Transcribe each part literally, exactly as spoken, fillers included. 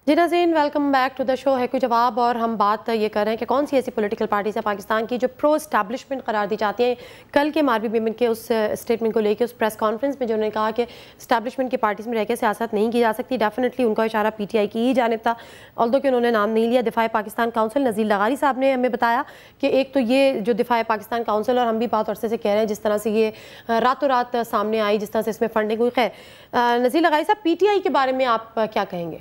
جی ناظرین، welcome back to the show ہے کوئی جواب، اور ہم بات یہ کر رہے ہیں کہ کون سی ایسی پولیٹیکل پارٹیز ہے پاکستان کی جو پرو اسٹیبلشمنٹ قرار دی جاتی ہیں۔ کل کے ماروی بیمن کے اس اسٹیٹمنٹ کو لے کے اس پریس کانفرنس میں جنہوں نے کہا کہ اسٹیبلشمنٹ کی پارٹیز میں رہ کے سیاست نہیں کی جا سکتی، ڈیفینیٹلی ان کا اشارہ پی ٹی آئی کی ہی جانب تھا، آلدو کہ انہوں نے نام نہیں لیا۔ دفاع پاکستان کونسل نذیر لغاری صاحب نے ہمیں بتایا کہ ایک تو یہ جو دفاع پاکستان کونسل، اور ہم بھی بہت عرصے سے کہہ رہے ہیں جس طرح سے یہ راتوں رات سامنے آئی، جس طرح سے اس میں فنڈنگ ہوئی۔ خیر نذیر لغاری صاحب، پی ٹی آئی کے بارے میں آپ کیا کہیں گے؟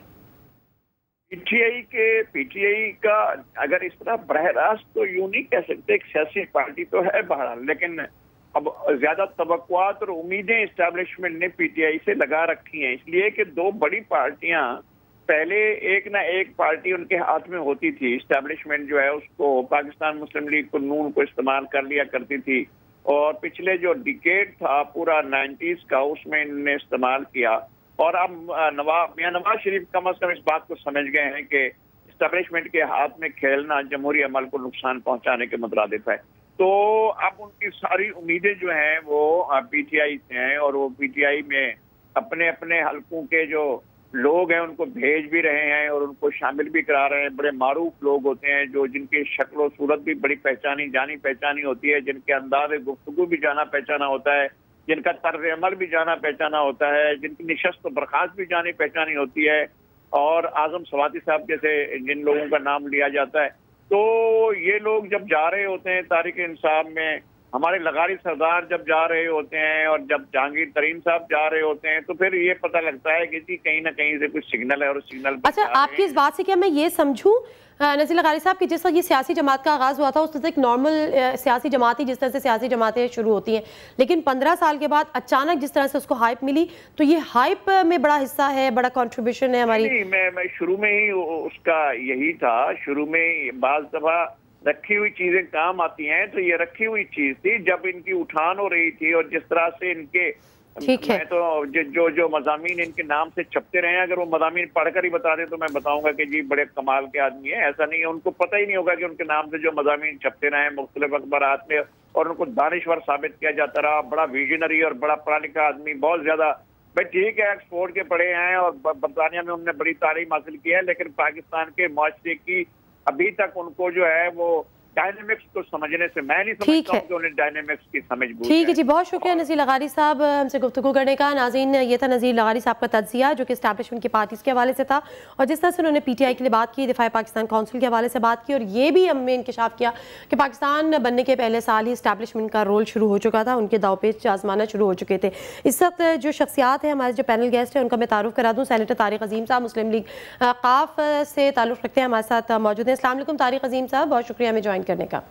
پی ٹی آئی کے پی ٹی آئی کا اگر اس طرح براہ راست تو یوں نہیں کہہ سکتے، ایک سیاسی پارٹی تو ہے بہرحال، لیکن اب زیادہ توقعات اور امیدیں اسٹیبلشمنٹ نے پی ٹی آئی سے لگا رکھی ہیں، اس لیے کہ دو بڑی پارٹیاں پہلے ایک نہ ایک پارٹی ان کے ہاتھ میں ہوتی تھی۔ اسٹیبلشمنٹ جو ہے اس کو پاکستان مسلم لیگ کو نون کو استعمال کر لیا کرتی تھی، اور پچھلے جو ڈیکیڈ تھا پورا نائنٹیز کا اس میں انہوں نے استعمال کیا، اور اب نواز میاں نواز شریف کم از کم اس بات کو سمجھ گئے ہیں کہ اسٹیبلشمنٹ کے ہاتھ میں کھیلنا جمہوری عمل کو نقصان پہنچانے کے مترادف ہے۔ تو اب ان کی ساری امیدیں جو ہیں وہ پی ٹی آئی سے ہیں، اور وہ پی ٹی آئی میں اپنے اپنے حلقوں کے جو لوگ ہیں ان کو بھیج بھی رہے ہیں اور ان کو شامل بھی کرا رہے ہیں۔ بڑے معروف لوگ ہوتے ہیں جو جن کی شکل و صورت بھی بڑی پہچانی جانی پہچانی ہوتی ہے، جن کے انداز گفتگو بھی جانا پہچانا ہوتا ہے، جن کا طرز عمل بھی جانا پہچانا ہوتا ہے، جن کی نشست و برخاست بھی جانی پہچانی ہوتی ہے، اور اعظم سواتی صاحب جیسے جن لوگوں کا نام لیا جاتا ہے۔ تو یہ لوگ جب جا رہے ہوتے ہیں تحریک انصاف میں، ہمارے لغاری سردار جب جا رہے ہوتے ہیں، اور جب جہانگیر ترین صاحب جا رہے ہوتے ہیں، تو پھر یہ پتہ لگتا ہے کہ جی کہیں نہ کہیں سے کچھ سگنل ہے، اور سگنل۔ اچھا، آپ کی اس بات سے کیا میں یہ سمجھوں نذیر لغاری صاحب کہ جس طرح یہ سیاسی جماعت کا آغاز ہوا تھا اس طرح سے ایک نارمل سیاسی جماعت ہی جس طرح سے سیاسی جماعتیں شروع ہوتی ہیں، لیکن پندرہ سال کے بعد اچانک جس طرح سے اس کو ہائپ ملی، تو یہ ہائپ میں بڑا حصہ ہے، بڑا کنٹریبیوشن ہے ہماری؟ نہیں، میں شروع میں ہی اس کا یہی تھا، شروع میں بعض دفعہ رکھی ہوئی چیزیں کام آتی ہیں، تو یہ رکھی ہوئی چیز تھی جب ان کی اٹھان ہو رہی تھی، اور جس طرح سے ان کے میں تو جو جو مضامین ان کے نام سے چھپتے رہے ہیں، اگر وہ مضامین پڑھ کر ہی بتا دیں تو میں بتاؤں گا کہ جی بڑے کمال کے آدمی ہیں۔ ایسا نہیں ہے، ان کو پتہ ہی نہیں ہوگا کہ ان کے نام سے جو مضامین چھپتے رہے ہیں مختلف اخبارات میں، اور ان کو دانشور ثابت کیا جاتا رہا، بڑا ویژنری اور بڑا پڑھا لکھا آدمی، بہت زیادہ بھائی ٹھیک ہے ایکسفورڈ کے پڑھے ہیں اور برطانیہ میں انہوں نے بڑی تعلیم حاصل کی ہے، لیکن پاکستان کے معاشرے کی ابھی تک ان کو جو ہے وہ ڈائنامکس کو سمجھنے سے میں نہیں سمجھتا ہوں کہ انہیں ڈائنامکس کی سمجھ بوجھ ہے۔ ٹھیک ہے جی، بہت شکریہ نذیر لغاری صاحب ہم سے گفتگو کرنے کا۔ ناظرین، یہ تھا نذیر لغاری صاحب کا تجزیہ جو کہ اسٹیبلشمنٹ کی پارٹیز کے حوالے سے تھا، اور جس طرح سے انہوں نے پی ٹی آئی کے لیے بات کی، دفاع پاکستان کونسل کے حوالے سے بات کی، اور یہ بھی ہم نے انکشاف کیا کہ پاکستان بننے کے پہلے سال ہی اسٹیبلشمنٹ کا رول شروع ہو چکا تھا، ان کے داؤ پیچ آزمانا شروع ہو چکے تھے۔ اس وقت جو شخصیات ہیں ہمارے جو پینل گیسٹ ہیں ان کا میں تعارف کرا دوں۔ سینیٹر طارق عظیم صاحب مسلم لیگ قاف سے تعلق رکھتے ہیں، ہمارے ساتھ موجود ہیں۔ السلام علیکم طارق عظیم صاحب، بہت شکریہ ہمیں جوائن کرنے کا۔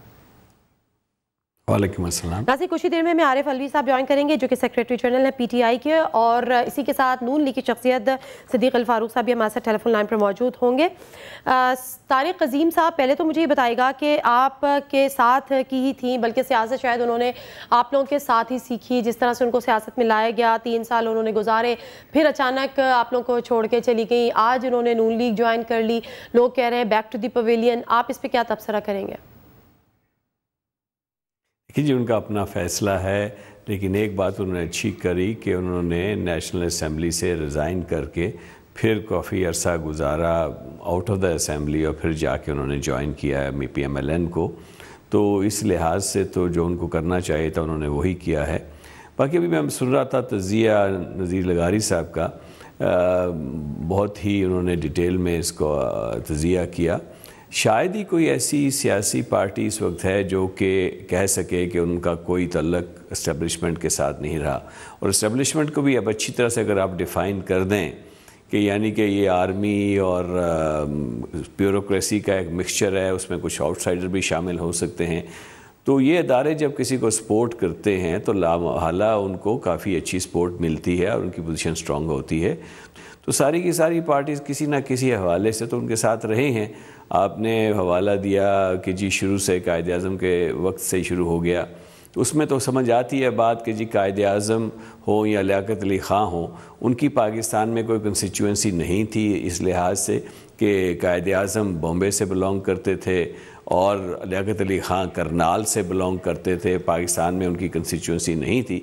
وعلیکم السلام۔ ناظرین، کچھ ہی دیر میں ہمیں عارف علوی صاحب جوائن کریں گے جو کہ سیکریٹری جنرل ہے پی ٹی آئی کے، اور اسی کے ساتھ نون لیگ کی شخصیت صدیق الفاروق صاحب بھی ہمارے ساتھ ٹیلی فون لائن پر موجود ہوں گے۔ طارق عظیم صاحب، پہلے تو مجھے یہ بتائے گا کہ آپ کے ساتھ کی ہی تھیں، بلکہ سیاست شاید انہوں نے آپ لوگوں کے ساتھ ہی سیکھی، جس طرح سے ان کو سیاست میں لایا گیا، تین سال انہوں نے گزارے، پھر اچانک آپ لوگوں کو چھوڑ کے چلی گئیں، آج انہوں نے نون لیگ جوائن کر لی، لوگ کہہ رہے ہیں بیک ٹو دی پویلین، آپ اس پہ کیا تبصرہ کریں گے؟ جی، ان کا اپنا فیصلہ ہے، لیکن ایک بات انہوں نے اچھی کری کہ انہوں نے نیشنل اسمبلی سے ریزائن کر کے پھر کافی عرصہ گزارا آؤٹ آف دا اسمبلی، اور پھر جا کے انہوں نے جوائن کیا ہے پی ایم ایل این کو۔ تو اس لحاظ سے تو جو ان کو کرنا چاہیے تھا انہوں نے وہی کیا ہے۔ باقی ابھی میں سن رہا تھا تجزیہ نذیر لغاری صاحب کا، بہت ہی انہوں نے ڈیٹیل میں اس کو تجزیہ کیا۔ شاید ہی کوئی ایسی سیاسی پارٹی اس وقت ہے جو کہ کہہ سکے کہ ان کا کوئی تعلق اسٹیبلشمنٹ کے ساتھ نہیں رہا، اور اسٹیبلشمنٹ کو بھی اب اچھی طرح سے اگر آپ ڈیفائن کر دیں کہ یعنی کہ یہ آرمی اور بیوروکریسی کا ایک مکسچر ہے، اس میں کچھ آؤٹ سائڈر بھی شامل ہو سکتے ہیں، تو یہ ادارے جب کسی کو سپورٹ کرتے ہیں تو لامحالہ ان کو کافی اچھی سپورٹ ملتی ہے اور ان کی پوزیشن سٹرونگ ہوتی ہے۔ تو ساری کی ساری پارٹیز کسی نہ کسی حوالے سے تو ان کے ساتھ رہے ہیں۔ آپ نے حوالہ دیا کہ جی شروع سے قائد اعظم کے وقت سے شروع ہو گیا، تو اس میں تو سمجھ آتی ہے بات کہ جی قائد اعظم ہوں یا لیاقت علی خان ہوں، ان کی پاکستان میں کوئی کنسٹیچوئنسی نہیں تھی، اس لحاظ سے کہ قائد اعظم بامبے سے بلونگ کرتے تھے اور لیاقت علی خان کرنال سے بلونگ کرتے تھے، پاکستان میں ان کی کنسٹیچوئنسی نہیں تھی۔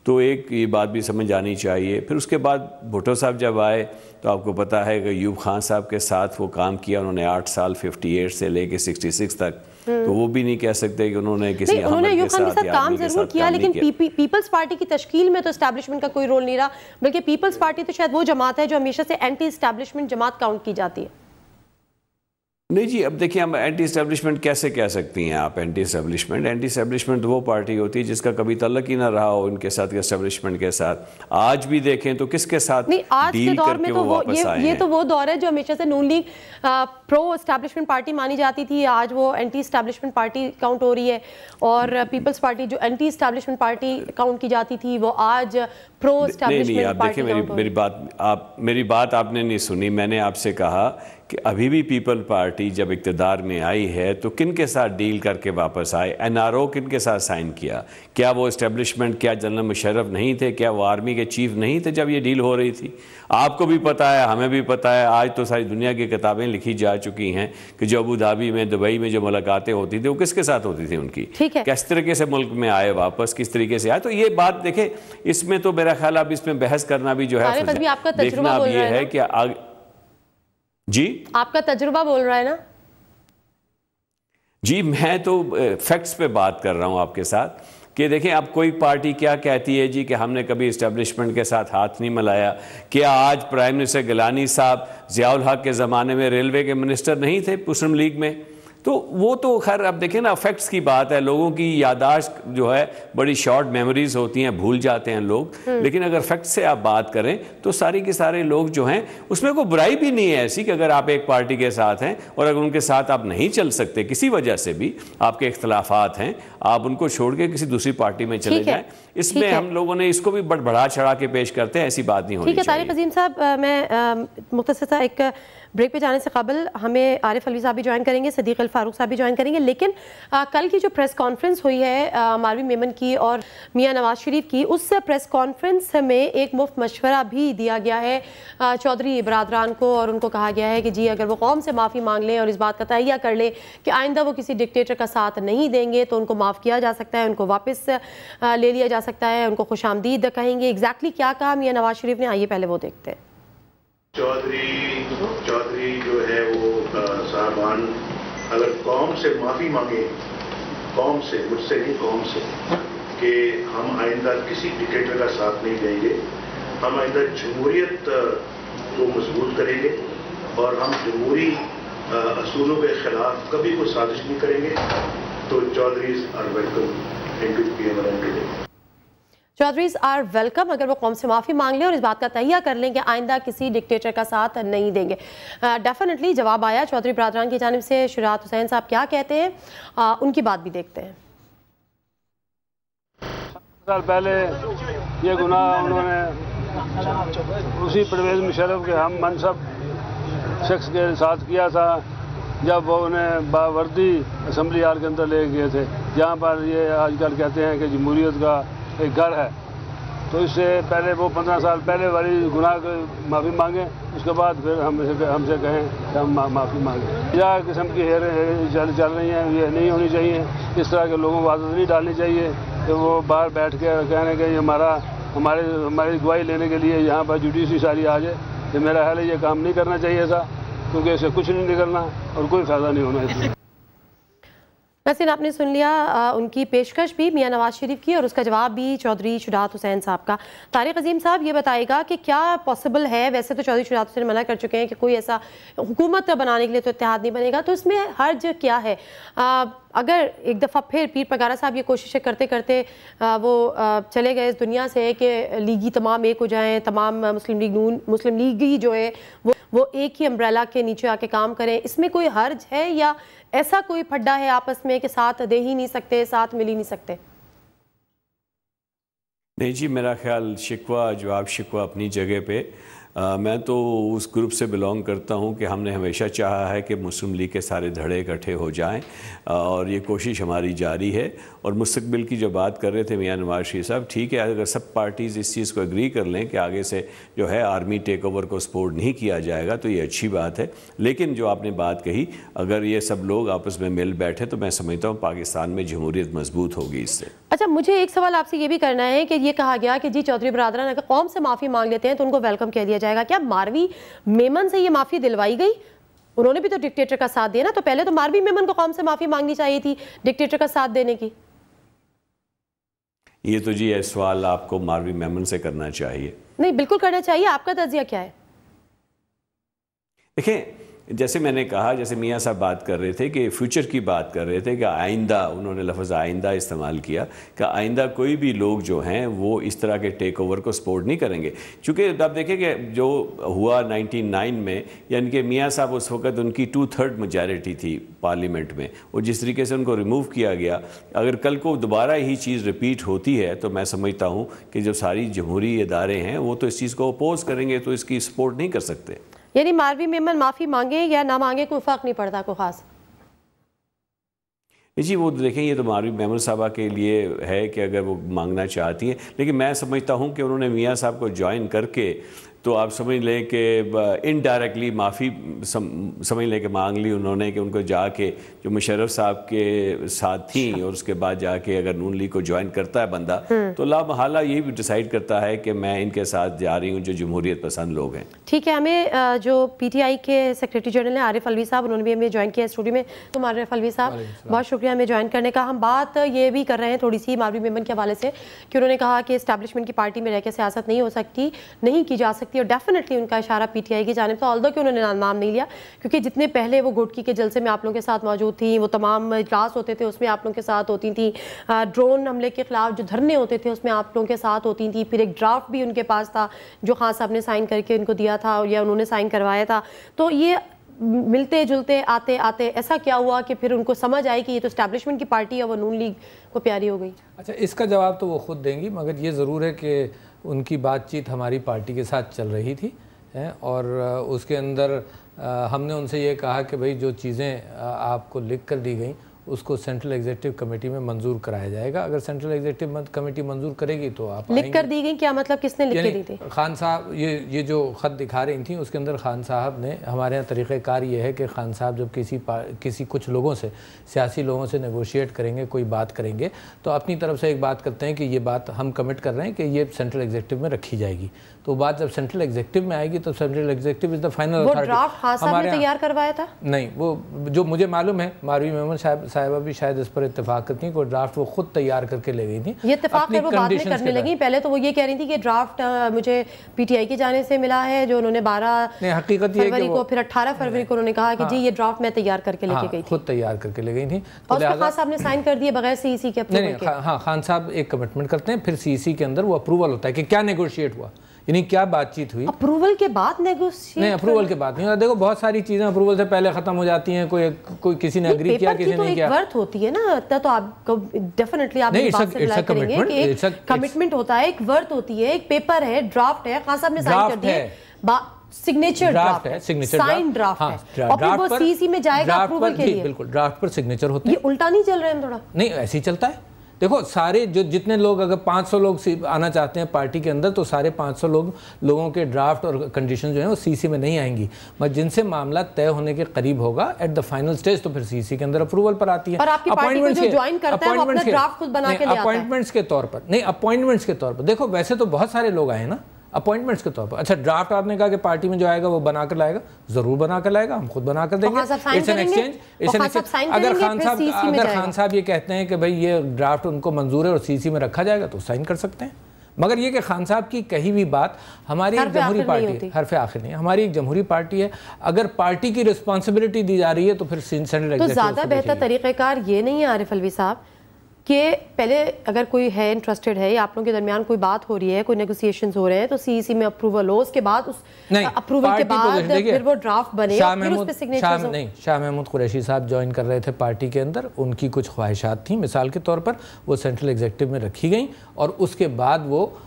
تو ایک یہ بات بھی سمجھ آنی چاہیے. پھر اس کے بعد بھٹو صاحب جب آئے تو آپ کو پتہ ہے کہ ایوب خان صاحب کے ساتھ وہ کام کیا, انہوں نے آٹھ سال ففٹی ایٹ سے لے کے سکسٹی سکس تک, تو وہ بھی نہیں کہہ سکتے کہ انہوں نے کسی انہوں نے ایوب خان کے ساتھ کام ضرور کیا, لیکن پیپلز پارٹی کی تشکیل میں تو اسٹیبلشمنٹ کا کوئی رول نہیں رہا, بلکہ پیپلز پارٹی تو شاید وہ جماعت ہے جو ہمیشہ سے اینٹی اسٹیبلشمنٹ جماعت کاؤنٹ کی جاتی ہے. نہیں جی, اب دیکھیں ہم اینٹی اسٹیبلشمنٹ کیسے کہہ سکتی ہیں آپ؟ اینٹی اسٹیبلشمنٹ اینٹی اسٹیبلشمنٹ وہ پارٹی ہوتی ہے جس کا کبھی تعلق ہی نہ رہا ہو ان کے ساتھ, اسٹیبلشمنٹ کے ساتھ. آج بھی دیکھیں تو کس کے ساتھ ڈیل کر کے وہ واپس آئے ہیں. یہ تو وہ دور ہے جو ہمیشہ سے Noon League pro establishment party مانی جاتی تھی, آج وہ اینٹی اسٹیبلشمنٹ پارٹی کاؤنٹ ہو رہی ہے, اور پیپلز پارٹی جو اینٹی اسٹیبلشمنٹ پارٹی کاؤنٹ کی جاتی تھی وہ آج پرو اسٹیبلشمنٹ پارٹی کاؤنٹ ہو رہی ہے. میری بات آپ میری بات آپ نے نہیں سنی. میں نے آپ سے کہا کہ ابھی بھی پیپل پارٹی جب اقتدار میں آئی ہے تو کن کے ساتھ ڈیل کر کے واپس آئے؟ این آر او کن کے ساتھ سائن کیا؟ کیا وہ اسٹیبلشمنٹ, کیا جنرل مشرف نہیں تھے؟ کیا وہ آرمی کے چیف نہیں تھے جب یہ ڈیل ہو رہی تھی؟ آپ کو بھی پتہ ہے, ہمیں بھی پتہ ہے, آج تو ساری دنیا کی کتابیں لکھی جا چکی ہیں کہ جو ابو دھابی میں, دبئی میں جو ملاقاتیں ہوتی تھیں وہ کس کے ساتھ ہوتی تھیں ان کی, کس طریقے سے ملک میں آئے واپس, کس طریقے سے آئے. تو یہ بات دیکھیں, اس میں تو میرا خیال اب اس میں بحث کرنا بھی جو ہے دیکھنا اب یہ ہے کہ جی آپ کا تجربہ بول رہا ہے نا. جی میں تو فیکٹس پہ بات کر رہا ہوں آپ کے ساتھ کہ دیکھیں اب کوئی پارٹی کیا کہتی ہے جی کہ ہم نے کبھی اسٹیبلشمنٹ کے ساتھ ہاتھ نہیں ملایا. کیا آج پرائم منسٹر گیلانی صاحب ضیاء الحق کے زمانے میں ریلوے کے منسٹر نہیں تھے مسلم لیگ میں؟ تو وہ تو خیر اب دیکھیں نا, فیکٹس کی بات ہے, لوگوں کی یادداشت جو ہے بڑی شارٹ میموریز ہوتی ہیں, بھول جاتے ہیں لوگ. لیکن اگر فیکٹ سے آپ بات کریں تو ساری کے سارے لوگ جو ہیں اس میں کوئی برائی بھی نہیں ہے ایسی کہ اگر آپ ایک پارٹی کے ساتھ ہیں اور اگر ان کے ساتھ آپ نہیں چل سکتے, کسی وجہ سے بھی آپ کے اختلافات ہیں, آپ ان کو چھوڑ کے کسی دوسری پارٹی میں چلے جائیں. اس میں ہم لوگوں نے اس کو بھی بڑھ بڑھا چڑھا کے پیش کرتے ہیں, ایسی بات نہیں ہونی چاہیے. طارق عظیم صاحب, میں مختصر سا ایک بریک پہ جانے سے قبل ہمیں عارف علوی صاحب بھی جوائن کریں گے, صدیق الفاروق صاحب بھی جوائن کریں گے, لیکن کل کی جو پریس کانفرنس ہوئی ہے ماروی میمن کی اور میاں نواز شریف کی, اس پریس کانفرنس میں ایک مفت مشورہ بھی دیا گیا ہے چودھری برادران کو, اور ان کو کہا گیا ہے کہ جی اگر وہ قوم سے معافی مانگ لیں اور اس بات کا تہیہ کر لیں کہ آئندہ وہ کسی ڈکٹیٹر کا ساتھ نہیں دیں گے تو ان کو معاف کیا جا سکتا ہے, ان کو واپس لے لیا جا سکتا ہے, ان کو خوش آمدید کہیں گے. ایگزیکٹلی کیا کہا میاں نواز شریف نے, آئیے پہلے وہ دیکھتے ہیں. چودھری چودھری جو ہے وہ صاحبان اگر قوم سے معافی مانگے, قوم سے, مجھ سے نہیں قوم سے, کہ ہم آئندہ کسی ڈکٹیٹر کا ساتھ نہیں دیں گے, ہم آئندہ جمہوریت کو مضبوط کریں گے اور ہم جمہوری اصولوں کے خلاف کبھی کوئی سازش نہیں کریں گے, تو Chaudhrys are welcome into P M L today. Chaudhrys are welcome اگر وہ قوم سے معافی مانگ لیں اور اس بات کا تہیہ کر لیں کہ آئندہ کسی ڈکٹیٹر کا ساتھ نہیں دیں گے. ڈیفینیٹلی جواب آیا چودھری برادران کی جانب سے. شجاعت حسین صاحب کیا کہتے ہیں, ان کی بات بھی دیکھتے ہیں. سال پہلے یہ گناہ انہوں نے اسی پرویز مشرف کے ہم منصب شخص کے ساتھ کیا تھا جب وہ انہیں باوردی اسمبلی ہال کے اندر لے گئے تھے, جہاں پر یہ آج کل کہتے ہیں کہ جمہوریت کا ایک گھر ہے. تو اس سے پہلے وہ پندرہ سال پہلے والی گناہ کو معافی مانگیں, اس کے بعد پھر ہم سے ہم سے کہیں کہ ہم معافی مانگیں. یا قسم کی چل چل رہی ہیں, یہ نہیں ہونی چاہیے. اس طرح کے لوگوں کو عادت نہیں ڈالنی چاہیے کہ وہ باہر بیٹھ کے کہنے کہ ہمارا ہمارے ہماری گواہی لینے کے لیے یہاں پر جوڈیشری ساری آ جائے. کہ میرا خیال ہے یہ کام نہیں کرنا چاہیے تھا, کیونکہ اس سے کچھ نہیں نکلنا اور کوئی فائدہ نہیں ہونا اس میں. ناظرین آپ نے سن لیا ان کی پیشکش بھی میاں نواز شریف کی, اور اس کا جواب بھی چودھری شجاعت حسین صاحب کا. طارق عظیم صاحب یہ بتائے گا کہ کیا پاسبل ہے, ویسے تو چودھری شجاعت حسین منع کر چکے ہیں کہ کوئی ایسا حکومت بنانے کے لیے تو اتحاد نہیں بنے گا, تو اس میں حرج کیا ہے؟ اگر ایک دفعہ پھر پیر پگارا صاحب یہ کوششیں کرتے کرتے وہ چلے گئے اس دنیا سے کہ لیگی تمام ایک ہو جائیں, تمام مسلم لیگ نون مسلم لیگی جو ہے وہ وہ ایک ہی امبریلا کے نیچے آ کے کام کریں, اس میں کوئی حرج ہے یا ایسا کوئی پھڈا ہے آپس میں کہ ساتھ دے ہی نہیں سکتے, ساتھ مل ہی نہیں سکتے؟ نہیں جی, میرا خیال شکوہ جواب شکوہ اپنی جگہ پہ. आ, मैं तो उस ग्रुप से बिलोंग करता हूं कि हमने हमेशा चाहा है कि मुस्लिम लीग के सारे धड़े इकट्ठे हो जाएं और ये कोशिश हमारी जारी है। और मुस्तकबिल की जो बात कर रहे थे मियां नवाज शरीफ साहब, ठीक है, अगर सब पार्टीज़ इस चीज़ को एग्री कर लें कि आगे से जो है आर्मी टेक ओवर को सपोर्ट नहीं किया जाएगा तो ये अच्छी बात है। लेकिन जो आपने बात कही, अगर ये सब लोग आपस में मिल बैठे तो मैं समझता हूँ पाकिस्तान में जमहूरियत मजबूत होगी इससे। अच्छा, मुझे एक सवाल आपसे ये भी करना है कि ये कहा गया कि जी चौधरी बरादरान अगर कौम से माफ़ी मांग लेते हैं तो उनको वेलकम कह दिया जाएगा। क्या मारवी मेमन से ये माफ़ी दिलवाई गई? उन्होंने भी तो डिक्टेटर का साथ दिया ना, तो पहले तो मारवी मेमन को कौम से माफ़ी मांगनी चाहिए थी डिक्टेटर का साथ देने की। ये तो जी ये सवाल आपको मारवी मेमन से करना चाहिए। नहीं, बिल्कुल करना चाहिए। आपका तज्जिया क्या है? देखें, जैसे मैंने कहा, जैसे मियाँ साहब बात कर रहे थे कि फ्यूचर की बात कर रहे थे कि आइंदा, उन्होंने लफ्ज़ आइंदा इस्तेमाल किया कि आइंदा कोई भी लोग जो हैं वो इस तरह के टेक ओवर को सपोर्ट नहीं करेंगे। चूँकि आप देखें कि जो हुआ नाइन्टी नाइन में, यानी कि मियाँ साहब उस वक़्त उनकी टू थर्ड मेजॉरिटी थी पार्लियामेंट में, और जिस तरीके से उनको रिमूव किया गया, अगर कल को दोबारा ही चीज़ रिपीट होती है तो मैं समझता हूँ कि जो सारी जमहूरी इदारे हैं वो तो इस चीज़ को अपोज करेंगे, तो इसकी सपोर्ट नहीं कर सकते। यानी मारवी मेमन माफ़ी मांगे या ना मांगे कोई फ़र्क नहीं पड़ता को ख़ास? जी वो देखें, ये तो मारवी मेमन साहबा के लिए है कि अगर वो मांगना चाहती हैं, लेकिन मैं समझता हूँ कि उन्होंने मियाँ साहब को ज्वाइन करके तो आप समझ लें कि इनडायरेक्टली माफ़ी सम, समझ लें कि मांग ली उन्होंने कि उनको जाके जो मुशर्रफ साहब के साथ थी और उसके बाद जाके अगर नून लीग को ज्वाइन करता है बंदा तो लामहला यही भी डिसाइड करता है कि मैं इनके साथ जा रही हूँ जो जमहूरियत पसंद लोग हैं। ठीक है, हमें जो पीटीआई के सेक्रेटरी जनरल हैं आरिफ अलवी साहब, उन्होंने भी हमें ज्वाइन किया स्टूडियो में। तो आरिफ अलवी साहब, बहुत शुक्रिया हमें ज्वाइन करने का। हम बात ये भी कर रहे हैं थोड़ी सी मारवी मेमन के हवाले से कि उन्होंने कहा कि इस्टेब्लिशमेंट की पार्टी में रह के सियासत नहीं हो सकती, नहीं की जा सकती, और डेफिनेटली उनका इशारा पीटीआई की जानिब से, ऑल्दो कि उन्होंने नाम नहीं लिया, क्योंकि जितने पहले वो गुटकी के जलसे में आप लोगों के साथ मौजूद थी, वो तमाम इजलास होते थे उसमें आप लोगों के साथ होती थी, ड्रोन हमले के खिलाफ जो धरने होते थे उसमें आप लोगों के साथ होती थी, फिर एक ड्राफ्ट भी उनके पास था जो खान साहब ने साइन करके उनको दिया था या उन्होंने साइन करवाया था। तो ये मिलते जुलते आते आते ऐसा क्या हुआ कि फिर उनको समझ आई कि ये तो इस्टेब्लिशमेंट की पार्टी है, वो नून लीग को प्यारी हो गई? अच्छा, इसका जवाब तो वो खुद देंगी, मगर ये ज़रूर है कि उनकी बातचीत हमारी पार्टी के साथ चल रही थी है, और उसके अंदर हमने उनसे ये कहा कि भाई जो चीज़ें आपको लिख कर दी गई उसको सेंट्रल एग्जीक्यूटिव कमेटी में मंजूर कराया जाएगा। अगर सेंट्रल एग्जीक्यूटिव कमेटी मंजूर करेगी तो आप लिख कर दी गई, क्या मतलब किसने लिख के दी थी? खान साहब, ये ये जो ख़त दिखा रही थी उसके अंदर खान साहब ने, हमारे यहाँ तरीक़ेकार ये है कि खान साहब जब किसी किसी कुछ लोगों से, सियासी लोगों से नेगोशिएट करेंगे, कोई बात करेंगे, तो अपनी तरफ से एक बात करते हैं कि ये बात हम कमिट कर रहे हैं कि ये सेंट्रल एग्जीक्यूटिव में रखी जाएगी। तो बात जब सेंट्रल एग्जीक्यूटिव में आएगी तो central executive is the final authority. वो ड्राफ्ट खान साहब ने तैयार करवाया था? नहीं, वो जो मुझे मालूम है, मारवी मेमन साहब साहिबा भी शायद इस पर इत्तेफाक करती हैं, कोई ड्राफ्ट वो खुद तैयार करके ले गई थी। ये इत्तेफाक वो बाद में करने लगी। पहले तो वो ये कह रही थी कि ड्राफ्ट मुझे पीटीआई की जाने से मिला है, जो उन्होंने बारह फरवरी को, फिर अठारह फरवरी को उन्होंने कहा कि जी ये ड्राफ्ट मैं तैयार करके लेके गई थी, खुद तैयार करके ले गई थी। और खान साहब ने साइन कर दिए बगैर सीईसी के अप्रूवल के। हाँ, खान साहब एक कमिटमेंट करते हैं, फिर सीईसी के अंदर वो अप्रूवल होता है कि क्या नेगोशिएट हुआ, यानी क्या बातचीत हुई। अप्रूवल के बाद नेगोशिएट? नहीं, अप्रूवल के बाद नहीं होता। देखो बहुत सारी चीजें अप्रूवल से पहले खत्म हो जाती हैं, कोई कोई किसी ने एग्री किया, किसी ने किया। वर्थ होती है ना, तो आपको डेफिनेटली आप इस बात से रिलाई करेंगे कि एक कमिटमेंट होता है, एक वर्थ होती है, एक पेपर है, ड्राफ्ट है, खान साहब ने साइन कर दिए, सिग्नेचर ड्राफ्ट है, सिग्नेचर साइन ड्राफ्ट है, और फिर वो सीईसी में जाएगा अप्रूवल के लिए। बिल्कुल, ड्राफ्ट पर सिग्नेचर होते हैं। ये उल्टा नहीं चल रहा है थोड़ा? नहीं, ऐसे ही चलता है। देखो सारे जो जितने लोग, अगर पाँच सौ लोग आना चाहते हैं पार्टी के अंदर, तो सारे पाँच सौ लोग लोगों के ड्राफ्ट और कंडीशन जो है वो सीसी में नहीं आएंगी, मगर जिनसे मामला तय होने के करीब होगा एट द फाइनल स्टेज तो फिर सीसी के अंदर अप्रूवल पर आती है। और आपकी पार्टी को जो ज्वाइन करता है वो अपना ड्राफ्ट खुद बना के ले आता है। अपॉइंटमेंट्स के तौर पर नहीं, अपॉइंटमेंट्स के तौर पर देखो, वैसे तो बहुत सारे लोग आए ना अपॉइंटमेंट्स के तौर पर। अच्छा, ड्राफ्ट आपने कहा कि पार्टी में जो आएगा वो बना कर लाएगा, जरूर बना कर लाएगा, हम खुद बना कर देंगे। It's an exchange, it's an exchange. अगर खान साहब अगर खान साहब ये कहते हैं कि भाई ये ड्राफ्ट उनको मंजूर है और सीसी में रखा जाएगा तो साइन कर सकते हैं, मगर ये कि खान साहब की कही हुई बात, हमारी एक जमहूरी पार्टी, हरफ आखिर नहीं, हमारी एक जमहूरी पार्टी है, अगर पार्टी की रिस्पॉन्सिबिलिटी दी जा रही है तो फिर सेंट्रल एग्जीक्यूटिव। तो ज़्यादा बेहतर तरीक़ेकार ये नहीं है आरिफ अलवी साहब कि पहले अगर कोई है इंटरेस्टेड है या आप लोगों के दरमियान कोई बात हो रही है, कोई नेगोशिएशंस हो रहे हैं, तो सीईसी में अप्रूवल हो, उसके बाद उस अप्रूवल के बाद फिर वो ड्राफ्ट बने और फिर उस पे सिग्नेचर्स हो। नहीं, शाह महमूद कुरैशी साहब ज्वाइन कर रहे थे पार्टी के अंदर, उनकी कुछ ख्वाहिशात थी मिसाल के तौर पर, वो सेंट्रल एग्जीक्यूटिव में रखी गई और उसके बाद वो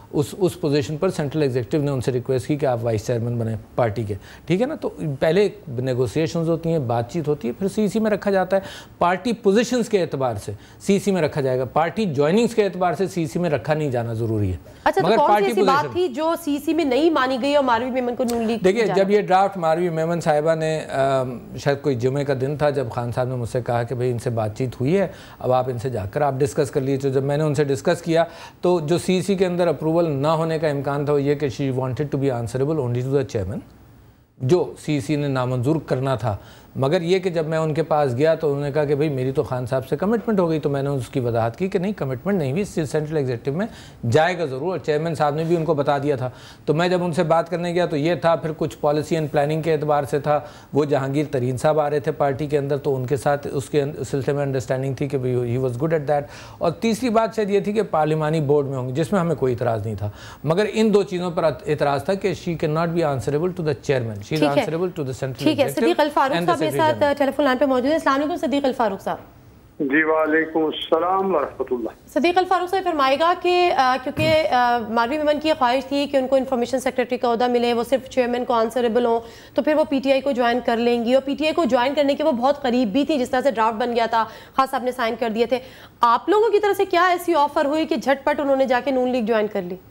اس اس پوزیشن پر سینٹرل ایگزیکٹو نے ان سے ریکویسٹ کی کہ آپ وائس چیئرمین بنیں پارٹی کے، ٹھیک ہے نا. تو پہلے نیگوسیشنز ہوتی ہیں، بات چیت ہوتی ہے، پھر سی سی میں رکھا جاتا ہے. پارٹی پوزیشنز کے اعتبار سے سی سی میں رکھا جائے گا، پارٹی جوائننگز کے اعتبار سے سی سی میں رکھا نہیں جانا ضروری ہے. اچھا تو کون سی ایسی بات تھی جو سی سی میں نہیں مانی گئی اور ماروی میمن کو نون لیگ؟ دیکھیے جب یہ ڈرافٹ ماروی میمن صاحبہ نے شاید کوئی جمعے کا دن تھا جب خان صاحب نے مجھ سے کہا کہ بھئی ان سے بات چیت ہوئی ہے، اب آپ ان سے جا کر آپ ڈسکس کر لیجیے. جب میں نے ان سے ڈسکس کیا تو جو سی سی کے اندر اپروول نہ ہونے کا امکان تھا وہ یہ کہ she wanted to be answerable only to the chairman, جو سی سی نے نامنظور کرنا تھا. مگر یہ کہ جب میں ان کے پاس گیا تو انہوں نے کہا کہ بھئی میری تو خان صاحب سے کمٹمنٹ ہو گئی. تو میں نے اس کی وضاحت کی کہ نہیں کمٹمنٹ نہیں ہوئی، سینٹرل ایگزیکٹو میں جائے گا ضرور، اور چیئرمین صاحب نے بھی ان کو بتا دیا تھا. تو میں جب ان سے بات کرنے گیا تو یہ تھا، پھر کچھ پالیسی اینڈ پلاننگ کے اعتبار سے تھا. وہ جہانگیر ترین صاحب آ رہے تھے پارٹی کے اندر، تو ان کے ساتھ اس کے سلسلے میں انڈرسٹینڈنگ تھی کہ he was good at that. اور تیسری بات شاید یہ تھی کہ پارلیمانی بورڈ میں ہوں گے، جس میں ہمیں کوئی اعتراض نہیں تھا. مگر ان دو چیزوں پر اعتراض تھا کہ she can not be answerable to the chairman, she is answerable to the central executive. ٹھیک ہے، صدیق الفاروق صاحب میرے ساتھ ٹیلی فون لائن پہ موجود ہیں. السلام علیکم صدیق الفاروق صاحب. جی وعلیکم السلام ورحمۃ اللہ. صدیق الفاروق صاحب فرمائے گا کہ کیونکہ ماروی میمن کی خواہش تھی کہ ان کو انفارمیشن سیکریٹری کا عہدہ ملے، وہ صرف چیئرمین کو آنسریبل ہوں، تو پھر وہ پی ٹی آئی کو جوائن کر لیں گی، اور پی ٹی آئی کو جوائن کرنے کے وہ بہت قریب بھی تھی، جس طرح سے ڈرافٹ بن گیا تھا، خاص صاحب نے سائن کر دیے تھے. آپ لوگوں کی طرف سے کیا ایسی آفر ہوئی کہ جھٹ پٹ انہوں نے جا کے نون لیگ جوائن کر لی؟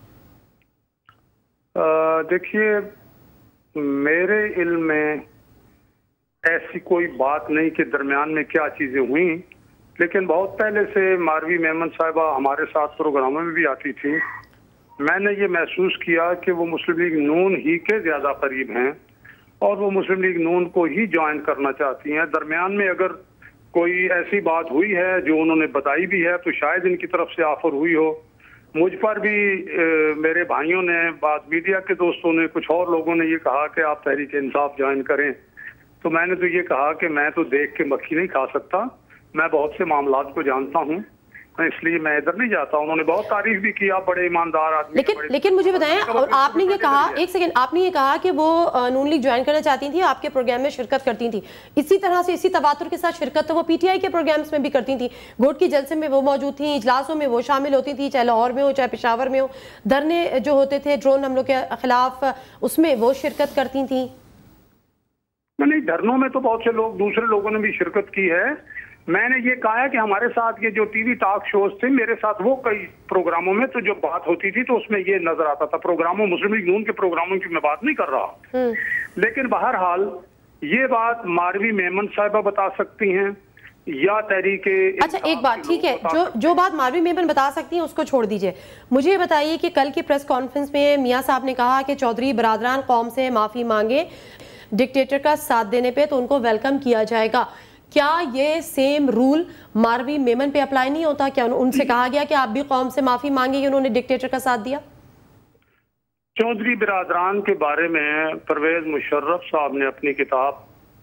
دیکھیے میرے علم میں ایسی کوئی بات نہیں کہ درمیان میں کیا چیزیں ہوئیں، لیکن بہت پہلے سے ماروی میمن صاحبہ ہمارے ساتھ پروگراموں میں بھی آتی تھی. میں نے یہ محسوس کیا کہ وہ مسلم لیگ نون ہی کے زیادہ قریب ہیں اور وہ مسلم لیگ نون کو ہی جوائن کرنا چاہتی ہیں. درمیان میں اگر کوئی ایسی بات ہوئی ہے جو انہوں نے بتائی بھی ہے تو شاید ان کی طرف سے آفر ہوئی ہو. مجھ پر بھی میرے بھائیوں نے، بعض میڈیا کے دوستوں نے، کچھ اور لوگوں نے یہ کہا کہ آپ تحریک انصاف جوائن کریں. تو میں نے تو یہ کہا کہ میں تو دیکھ کے مکھی نہیں کھا سکتا، میں بہت سے معاملات کو جانتا ہوں، اس لیے میں ادھر نہیں جاتا. انہوں نے بہت تعریف بھی کیا، بڑے ایماندار آدمی. لیکن لیکن مجھے بتائیں، اور آپ نے یہ کہا، ایک سیکنڈ، آپ نے یہ کہا کہ وہ نون لیگ جوائن کرنا چاہتی تھیں، آپ کے پروگرام میں شرکت کرتی تھیں. اسی طرح سے اسی تواتر کے ساتھ شرکت تو وہ پی ٹی آئی کے پروگرامز میں بھی کرتی تھیں. گوٹ کی جلسے میں وہ موجود تھیں، اجلاسوں میں وہ شامل ہوتی تھیں، چاہے لاہور میں ہو چاہے پشاور میں ہو. دھرنے جو ہوتے تھے ڈرون حملوں کے خلاف، اس میں وہ شرکت کرتی تھیں. نہیں، دھرنوں میں تو بہت سے لوگ، دوسرے لوگوں نے بھی شرکت کی ہے. میں نے یہ کہا ہے کہ ہمارے ساتھ یہ جو ٹی وی ٹاک شوز تھے، میرے ساتھ وہ کئی پروگراموں میں تو جو بات ہوتی تھی تو اس میں یہ نظر آتا تھا. پروگراموں مسلم لیگ نون کے پروگراموں کی میں بات نہیں کر رہا، لیکن بہرحال یہ بات ماروی میمن صاحبہ بتا سکتی ہیں یا تحریک. اچھا ایک بات ٹھیک ہے، جو جو بات ماروی میمن بتا سکتی ہیں اس کو چھوڑ دیجئے. مجھے یہ بتائیے کہ کل کی پریس کانفرنس میں میاں صاحب نے کہا کہ چودھری برادران قوم سے معافی مانگے ڈکٹیٹر کا ساتھ دینے پہ تو ان کو ویلکم کیا جائے گا. کیا یہ سیم رول ماروی میمن پہ اپلائی نہیں ہوتا؟ کیا ان سے کہا گیا کہ آپ بھی قوم سے معافی مانگے کہ انہوں نے ڈکٹیٹر کا ساتھ دیا؟ چودھری برادران کے بارے میں پرویز مشرف صاحب نے اپنی کتاب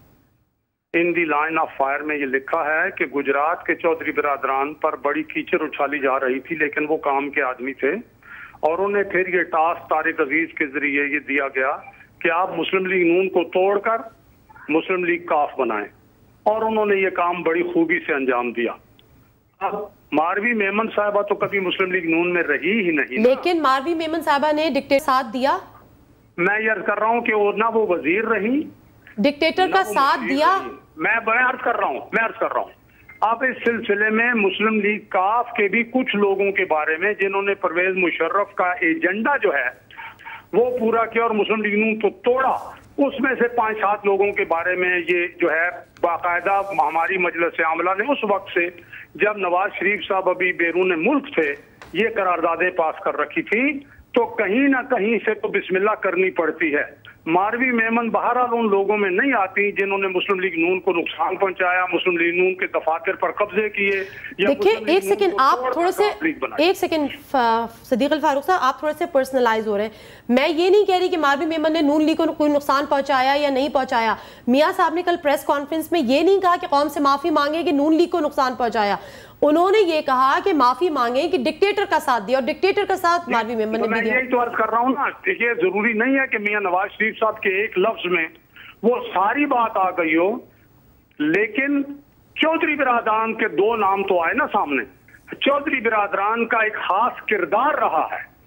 in the line of fire میں یہ لکھا ہے کہ گجرات کے چودھری برادران پر بڑی کیچڑ اچھالی جا رہی تھی، لیکن وہ کام کے آدمی تھے اور انہیں پھر یہ ٹاسک طارق عزیز کے ذریعے یہ دیا گیا کہ آپ مسلم لیگ نون کو توڑ کر مسلم لیگ کاف بنائیں، اور انہوں نے یہ کام بڑی خوبی سے انجام دیا. اب ماروی میمن صاحبہ تو کبھی مسلم لیگ نون میں رہی ہی نہیں، لیکن ماروی میمن صاحبہ نے ڈکٹیٹر ساتھ دیا. میں یہ عرض کر رہا ہوں کہ نہ وہ وزیر رہی، ڈکٹیٹر کا ساتھ دیا. میں عرض کر رہا ہوں میں عرض کر رہا ہوں آپ اس سلسلے میں مسلم لیگ کاف کے بھی کچھ لوگوں کے بارے میں جنہوں نے پرویز مشرف کا ایجنڈا جو ہے وہ پورا کیا اور مسلم لیگ نون کو توڑا، اس میں سے پانچ سات لوگوں کے بارے میں یہ جو ہے باقاعدہ ہماری مجلس عاملہ نے اس وقت سے جب نواز شریف صاحب ابھی بیرون ملک تھے یہ قراردادیں پاس کر رکھی تھی، تو کہیں نہ کہیں سے تو بسم اللہ کرنی پڑتی ہے. ماروی میمن بہرحال ان لوگوں میں نہیں آتی جنہوں نے مسلم لیگ نون کو نقصان پہنچایا، مسلم لیگ نون کے دفاتر پر قبضے کیے. دیکھیں ایک سیکنڈ، آپ تھوڑے سے ایک سیکنڈ صدیق الفاروق صاحب آپ تھوڑے سے پرسنلائز ہو رہے ہیں. میں یہ نہیں کہہ رہی کہ ماروی میمن نے نون لیگ کو کوئی نقصان پہنچایا یا نہیں پہنچایا. میاں صاحب نے کل پریس کانفرنس میں یہ نہیں کہا کہ قوم سے معافی مانگے کہ نون لیگ کو نقصان پہنچایا. انہوں نے یہ کہا کہ معافی مانگیں کہ ڈکٹیٹر کا ساتھ دیا، اور ڈکٹیٹر کا ساتھ ماروی میمن نے بھی دیا. میں یہی تو عرض کر رہا ہوں نا، یہ ضروری نہیں ہے کہ میاں نواز شریف صاحب کے ایک لفظ میں وہ ساری بات آ گئی ہو، لیکن چودھری برادران کے دو نام تو آئے نا سامنے. چودھری برادران کا ایک خاص کردار رہا ہے.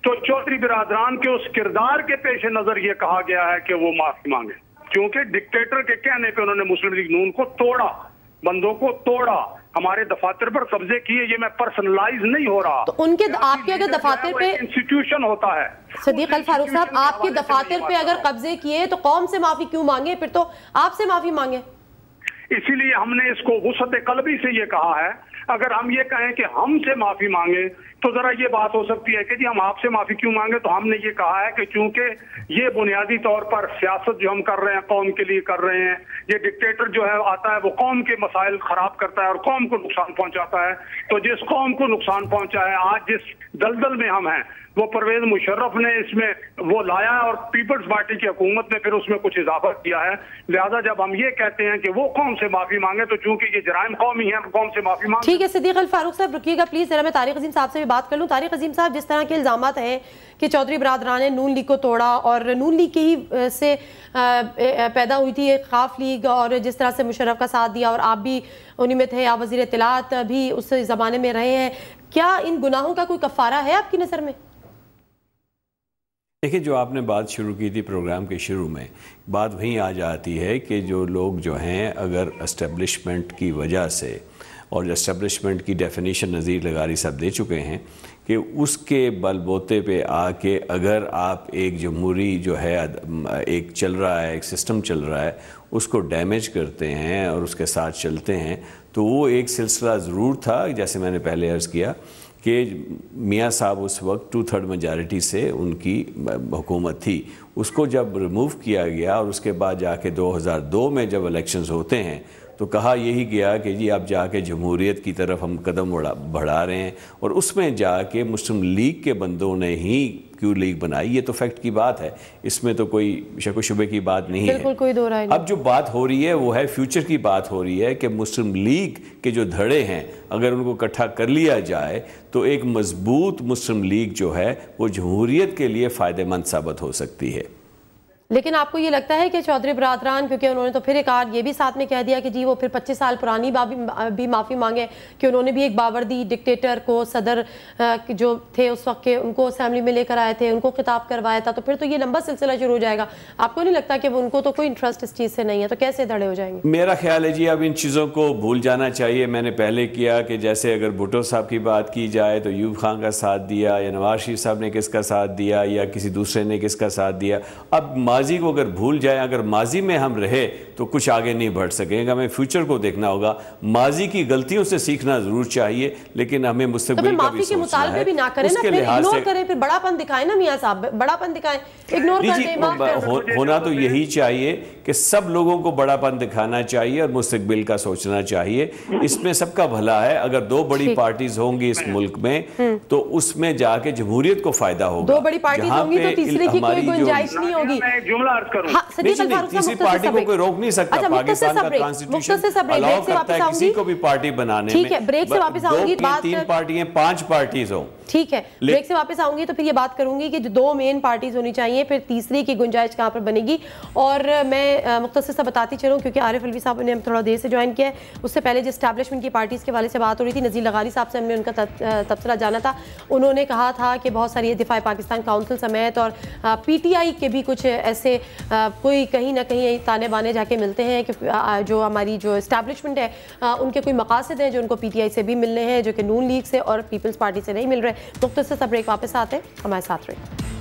تو چودھری برادران کے اس کردار کے پیش نظر یہ کہا گیا ہے کہ وہ معافی مانگے، کیونکہ ڈکٹیٹر کے کہنے پہ انہوں نے مسلم لیگ نون کو توڑا، بندوں کو توڑا، ہمارے دفاتر پر قبضے کیے. یہ میں پرسنلائز نہیں ہو رہا، تو ان کے آپ کے اگر دفاتر پہ انسٹیٹیوشن ہوتا ہے. صدیق الفاروق صاحب آپ کے دفاتر پہ اگر قبضے کیے تو قوم سے معافی کیوں مانگے؟ پھر تو آپ سے معافی مانگے. اسی لیے ہم نے اس کو وسعت قلبی سے یہ کہا ہے. اگر ہم یہ کہیں کہ ہم سے معافی مانگے تو ذرا یہ بات ہو سکتی ہے کہ جی ہم آپ سے معافی کیوں مانگے. تو ہم نے یہ کہا ہے کہ چونکہ یہ بنیادی طور پر سیاست جو ہم کر رہے ہیں قوم کے لیے کر رہے ہیں، یہ ڈکٹیٹر جو ہے آتا ہے وہ قوم کے مسائل خراب کرتا ہے اور قوم کو نقصان پہنچاتا ہے. تو جس قوم کو نقصان پہنچا ہے، آج جس دلدل میں ہم ہیں، وہ پرویز مشرف نے اس میں وہ لایا اور پیپلز پارٹی کی حکومت نے پھر اس میں کچھ اضافہ کیا ہے. لہذا جب ہم یہ کہتے ہیں کہ وہ قوم سے معافی مانگے تو چونکہ یہ جرائم قومی ہیں، قوم سے معافی مانگے. ٹھیک ہے صدیق الفاروق صاحب رکیے گا پلیز، ذرا میں طارق عظیم صاحب سے بھی بات کر لوں. طارق عظیم صاحب، جس طرح کے الزامات ہیں کہ چودھری برادران نے نون لیگ کو توڑا اور نون لیگ کی ہی سے پیدا ہوئی تھی ایک خاف لیگ، اور جس طرح سے مشرف کا ساتھ دیا اور آپ بھی انہی میں تھے، آپ وزیر اطلاعات بھی اس زمانے میں رہے ہیں، کیا ان گناہوں کا کوئی کفارہ ہے آپ کی نظر میں؟ دیکھیں، جو آپ نے بات شروع کی تھی پروگرام کے شروع میں، بات وہیں آ جاتی ہے کہ جو لوگ جو ہیں اگر اسٹیبلشمنٹ کی وجہ سے، اور اسٹیبلشمنٹ کی ڈیفینیشن نذیر لغاری صاحب دے چکے ہیں کہ اس کے بل بوتے پہ آ کے اگر آپ ایک جمہوری جو ہے ایک چل رہا ہے، ایک سسٹم چل رہا ہے، اس کو ڈیمیج کرتے ہیں اور اس کے ساتھ چلتے ہیں، تو وہ ایک سلسلہ ضرور تھا. جیسے میں نے پہلے عرض کیا کہ میاں صاحب اس وقت ٹو تھرڈ میجارٹی سے ان کی حکومت تھی، اس کو جب ریموو کیا گیا اور اس کے بعد جا کے دو ہزار دو میں جب الیکشنز ہوتے ہیں تو کہا یہی گیا کہ جی اب جا کے جمہوریت کی طرف ہم قدم بڑھا رہے ہیں، اور اس میں جا کے مسلم لیگ کے بندوں نے ہی کیوں لیگ بنائی. یہ تو فیکٹ کی بات ہے، اس میں تو کوئی شک و شبے کی بات نہیں ہے. بالکل کوئی دو رائے نہیں. اب جو بات ہو رہی ہے وہ ہے فیوچر کی بات ہو رہی ہے کہ مسلم لیگ کے جو دھڑے ہیں اگر ان کو اکٹھا کر لیا جائے تو ایک مضبوط مسلم لیگ جو ہے وہ جمہوریت کے لیے فائدہ مند ثابت ہو سکتی ہے. لیکن آپ کو یہ لگتا ہے کہ چودھری برادران، کیونکہ انہوں نے تو پھر ایک آر یہ بھی ساتھ میں کہہ دیا کہ جی وہ پھر پچیس سال پرانی بھی معافی مانگے کہ انہوں نے بھی ایک باوردی ڈکٹیٹر کو، صدر جو تھے اس وقت کے، ان کو اسمبلی میں لے کر آئے تھے، ان کو خطاب کروایا تھا، تو پھر تو یہ لمبا سلسلہ شروع ہو جائے گا. آپ کو نہیں لگتا کہ وہ ان کو تو کوئی انٹرسٹ اس چیز سے نہیں ہے، تو کیسے دھڑے ہو جائیں گے؟ میرا خیال ہے جی اب ان چیزوں کو بھول جانا چاہیے. میں نے پہلے کیا کہ جیسے اگر بھٹو صاحب کی بات کی جائے تو ایوب خان کا ساتھ دیا، یا نواز شریف صاحب نے کس کا ساتھ دیا، یا کسی دوسرے نے کس کا ساتھ دیا. اب ماضی کو اگر بھول جائیں، اگر ماضی میں ہم رہے تو کچھ آگے نہیں بڑھ سکیں گا. ہمیں فیوچر کو دیکھنا ہوگا. ماضی کی غلطیوں سے سیکھنا ضرور چاہیے، لیکن ہمیں مستقبل کا بھی سوچنا ہے. معافی کے مطالبے بھی نہ کریں نا، پھر اگنور کریں، پھر بڑا پن دکھائیں نا میاں صاحب، بڑا پن دکھائیں، اگنور کر دیں. ہونا تو یہی چاہیے کہ سب لوگوں کو بڑا پن دکھانا چاہیے اور مستقبل کا سوچنا چاہیے. اس میں سب کا بھلا ہے. اگر دو بڑی پارٹیز ہوں گی اس ملک میں تو اس میں جا کے جمہوریت کو فائدہ ہوگا. دو بڑی پارٹیز ہوں گی تو تیسرے کی کوئی گنجائش نہیں ہوگی. میں ایک جملہ عرض کروں، کسی پارٹی کو کوئی روک نہیں سکتا. پاکستان کا کانسٹیٹیوشن الاؤ کرتا ہے کسی کو بھی پارٹی بنانے میں. ٹھیک ہے، بریک سے واپس آؤں گی. تین پارٹیاں، پانچ پارٹیز ہوں. ٹھیک ہے، بریک سے واپس آؤں گی تو پھر یہ بات کروں گی کہ جو دو مین پارٹیز ہونی چاہیے، پھر تیسری کی گنجائش کہاں پر بنے گی. اور میں مختصر سا بتاتی چلوں کیونکہ عارف الوی صاحب نے تھوڑا دیر سے جوائن کیا ہے. اس سے پہلے جو اسٹیبلشمنٹ کی پارٹیز کے حوالے سے بات ہو رہی تھی، نذیر لغاری صاحب سے ہم نے ان کا تبصرہ جانا تھا. انہوں نے کہا تھا کہ بہت ساری دفاع پاکستان کاؤنسل سمیت اور پی ٹی آئی کے بھی کچھ ایسے کوئی کہیں نہ کہیں تانے بانے جا کے ملتے ہیں کہ جو ہماری جو اسٹیبلشمنٹ ہے ان کے کوئی مقاصد ہیں جو ان کو پی ٹی آئی سے بھی ملنے ہیں، جو کہ نون لیگ سے اور پیپلز پارٹی سے نہیں مل رہے. مختصر سا بریک، واپس آتے ہیں، ہمارے ساتھ رہے.